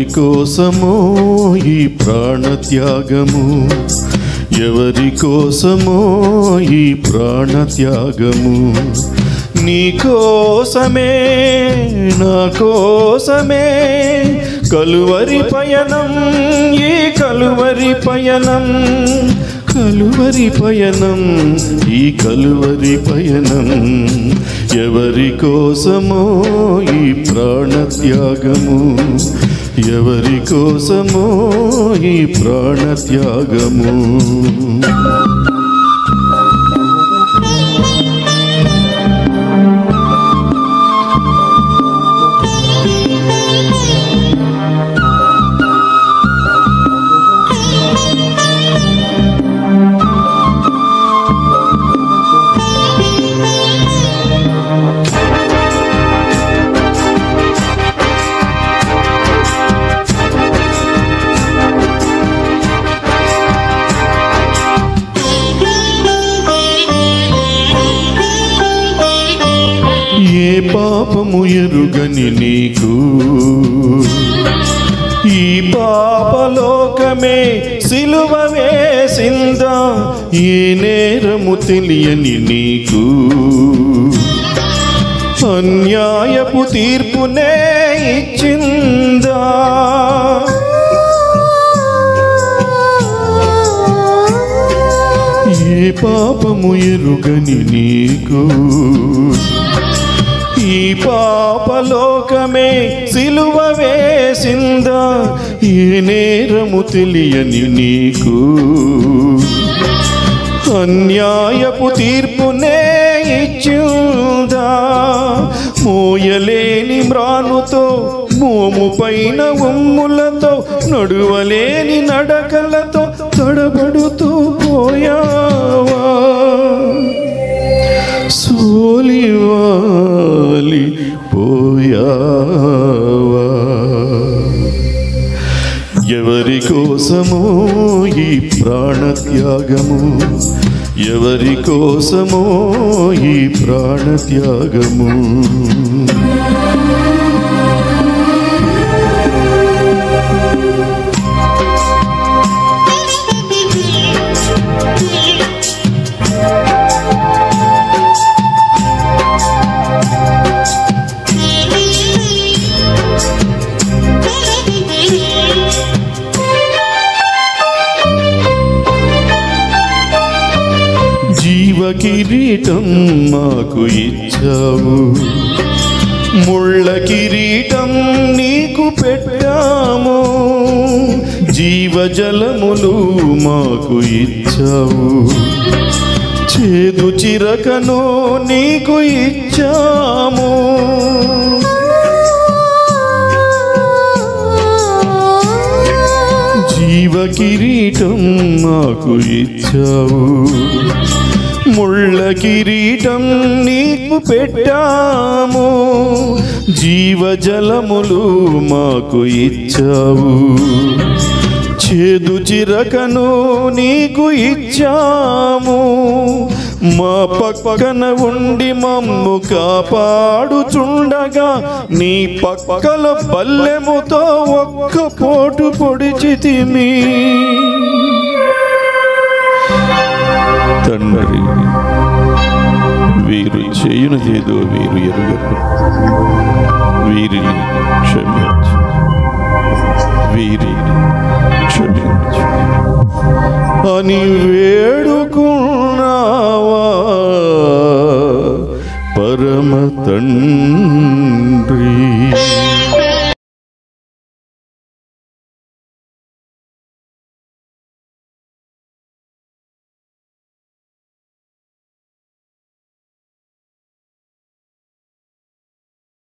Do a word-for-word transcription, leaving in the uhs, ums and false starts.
కోసమో ఈ ప్రాణత్యాగము, ఎవరి కోసమో ఈ ప్రాణత్యాగము? నీ కోసమే నా కోసమే కలువరి పయనం, ఈ కలువరి పయనం, కలువరి పయనం, ఈ కలువరి పయనం. ఎవరి కోసమో ఈ ప్రాణత్యాగము, ఎవరి కోసమో ఈ ప్రాణత్యాగము? ఏ పాపము ఎరుగని నీకు ఈ పాపలోకమే సిలువ వేసిందా? ఏ నేరము తెలియని నీకు అన్యాయపు తీర్పునే ఇచ్చిందా? ఏ పాపము ఎరుగని నీకు ఈ పాపలోకమే సిలువ వేసిందా? ఏ నేరము తెలియని నీకు అన్యాయపు తీర్పునే ఇచ్చిందా? మోయలేని మ్రానుతో మోము పైన ఉమ్ములతో నడువలేని నడకలతో తడబడుతూ పోయావా? సోలివాలి పోయావా? ఎవరి కోసమో ఈ ప్రాణత్యాగము, ఎవరి కోసమో ఈ ప్రాణత్యాగము? జీవ కిరీటం మాకు ఇచ్చావు, ముళ్ళ కిరీటం నీకు పెట్టాము. జీవజలములు మాకు ఇచ్చావు, చేదు చిరకను నీకు ఇచ్చాము. జీవ కిరీటం మాకు ఇచ్చావు, ముళ్ళ కిరీటం నీకు పెట్టాము. జీవజలములు మాకు ఇచ్చావు, చేదు చిరకను నీకు ఇచ్చాము. మా పక్కన ఉండి మమ్ము కాపాడుచుండగా నీ పక్కల బల్లెముతో ఒక్క పోటు పొడిచితిమి. తండ్రి, వీరు చేయునదేదో వీరు ఎరుగరు, వీరిని క్షమించు, వీరిని క్షమించు అని వేడు